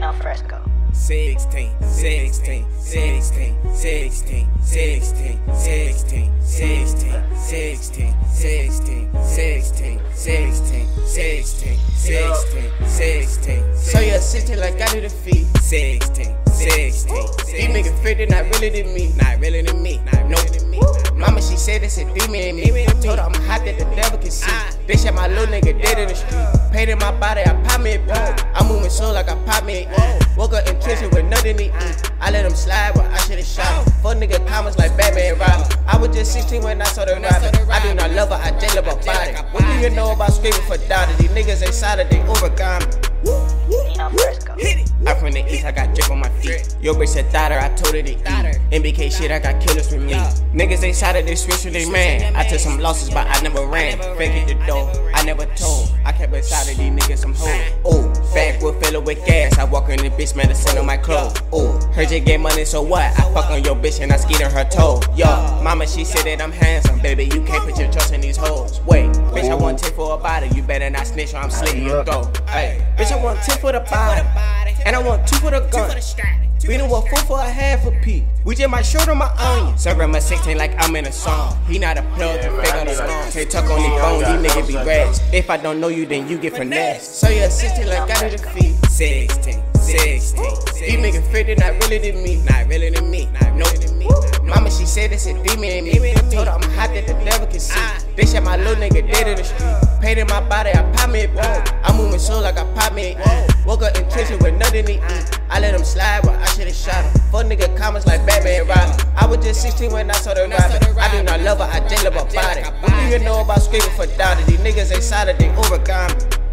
Fresco. 16, 16, 16, 16, 16, 16, 16, 16, 16, 16, 16, 16, 16, 16. So you're 16 like I do the feet. 16, 16. These niggas figured not really to me. Not really to me. Not really to me. Mama, she said it's a demon in me. I told her I'm hot that the devil can see. They shot my little nigga dead in the street. Paid in my body, I pop me a pole. I'm moving slow like I pop me a E. Woke up in prison with nothing to eat. I let him slide, but I should've shot him. Fuck nigga comments like Batman and Robin. I was just 16 when I saw the Robin. I do not love her, I just love her body. What do you know about screaming for daughter? These niggas excited, they overgone me. Fresco. I'm from the east, I got drip on my feet. Yo bitch said daughter, I told her to eat. MBK shit, I got killers with me. Niggas excited, they switch with they man. I took some losses, but I never ran. Fake it the door, I never told. I kept inside of these niggas some hoes. Oh, backwood filler with gas. I walk in the bitch, man, to send on my clothes. Oh, heard you get money, so what? I fuck on your bitch and I skeet on her toe. Yo, mama, she said that I'm handsome. Baby, you can't put your trust in these hoes. Wait, bitch, I want 10 for a body. You better not snitch or I'm slitting your throat. Hey, bitch, I want 10 for the body. And I want 2 for the gun. We done want 4 for a half a P. We just might shoot on my onion. Serving my 16 like I'm in a song. He not a plug, fake on the song. Can't tuck on these bones, these niggas be rats. If I don't know you, then you get finesse. So you're 16 like I do the feet. 16, 16. These niggas figured not really to me. Not really to me. Not really to me. Mama, she said it's a demon in me. I told her I'm hot that the devil can see. They shot my little nigga dead in the street. Paid in my body, I pop me a pole. I'm moving slow like I pop me a E. Woke up in prison with nothing to eat. I let him slide, but I should've shot him. Fuck nigga comments like Batman and Robin. I was just 16 when I saw the Robin. I do not love her, I just love her body. What do you know about screaming for daughter? These niggas excited, they overgone me.